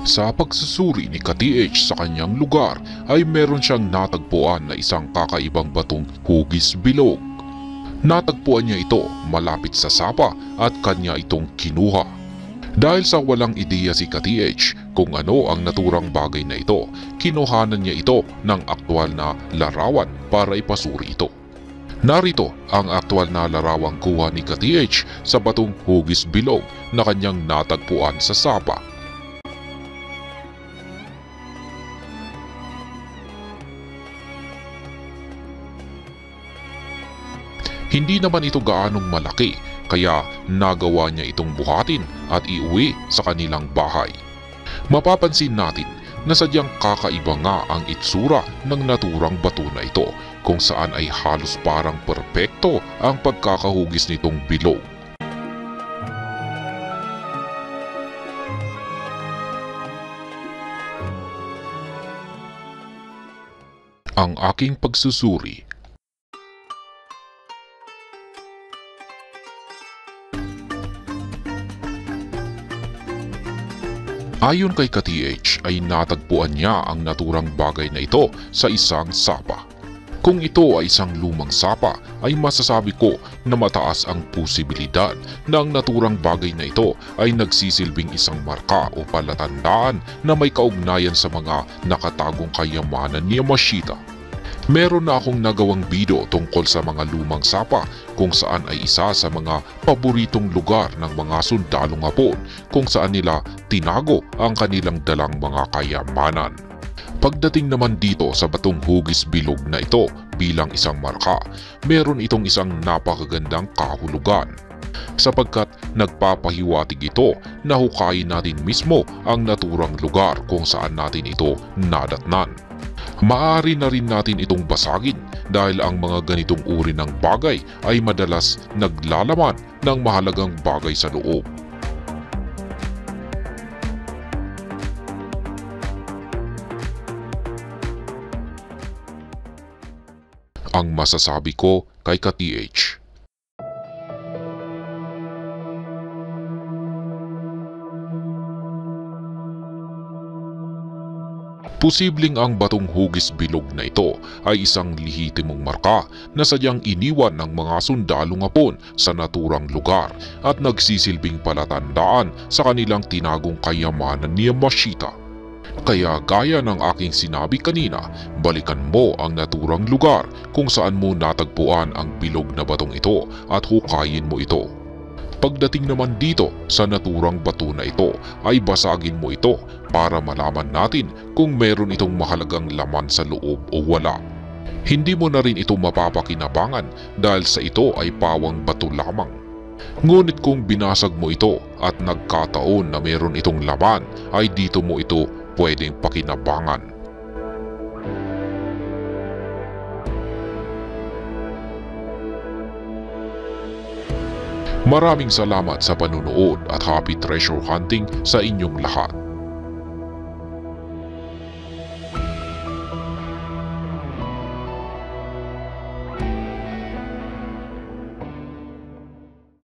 Sa pagsusuri ni ka-TH sa kanyang lugar ay meron siyang natagpuan na isang kakaibang batong hugis bilog. Natagpuan niya ito malapit sa sapa at kanya itong kinuha. Dahil sa walang ideya si ka-TH kung ano ang naturang bagay na ito, kinuhanan niya ito ng aktwal na larawan para ipasuri ito. Narito ang aktwal na larawang kuha ni ka-TH sa batong hugis bilog na kanyang natagpuan sa sapa. Hindi naman ito gaanong malaki kaya nagawa niya itong buhatin at iuwi sa kanilang bahay. Mapapansin natin na sadyang kakaiba nga ang itsura ng naturang bato na ito kung saan ay halos parang perpekto ang pagkakahugis nitong bilog. Ang aking pagsusuri. Ayon kay ka-TH ay natagpuan niya ang naturang bagay na ito sa isang sapa. Kung ito ay isang lumang sapa ay masasabi ko na mataas ang posibilidad na ang naturang bagay na ito ay nagsisilbing isang marka o palatandaan na may kaugnayan sa mga nakatagong kayamanan ni Yamashita. Meron na akong nagawang video tungkol sa mga lumang sapa kung saan ay isa sa mga paboritong lugar ng mga sundalong Hapon kung saan nila tinago ang kanilang dalang mga kayamanan. Pagdating naman dito sa batong hugis bilog na ito bilang isang marka, meron itong isang napakagandang kahulugan. Sapagkat nagpapahiwatig ito na hukayin natin mismo ang naturang lugar kung saan natin ito nadatnan. Maaari na rin natin itong basagin dahil ang mga ganitong uri ng bagay ay madalas naglalaman ng mahalagang bagay sa loob. Ang masasabi ko kay ka-TH. Posibleng ang batong hugis bilog na ito ay isang lehitimong marka na sadyang iniwan ng mga sundalong Hapon sa naturang lugar at nagsisilbing palatandaan sa kanilang tinagong kayamanan ni Yamashita. Kaya gaya ng aking sinabi kanina, balikan mo ang naturang lugar kung saan mo natagpuan ang bilog na batong ito at hukayin mo ito. Pagdating naman dito sa naturang bato na ito ay basagin mo ito para malaman natin kung meron itong mahalagang laman sa loob o wala. Hindi mo na rin ito mapapakinabangan dahil sa ito ay pawang bato lamang. Ngunit kung binasag mo ito at nagkataon na meron itong laman ay dito mo ito pwedeng pakinabangan. Maraming salamat sa panunood at happy treasure hunting sa inyong lahat.